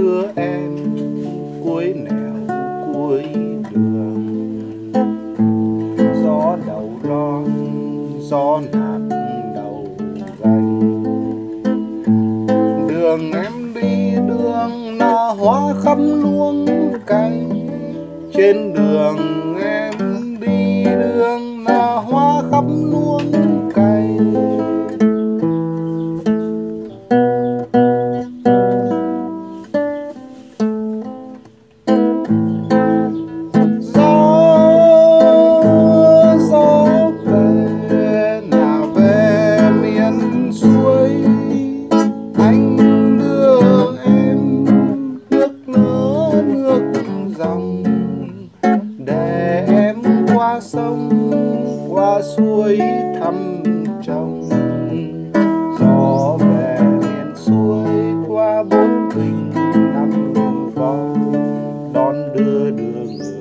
đưa em cuối nẻo cuối đường. Gió đầu ron, gió nạt đầu gành. Đường em đi đường nở hoa khắp luống cành. Trên đường em đi đường nở hoa khắp luống cành. Gió về nhà về miền xuôi, anh đưa em nước lỡ nước dòng, để em qua sông qua suối thăm chồng. Gió về miền xuôi qua bốn bình năm con, đón đưa người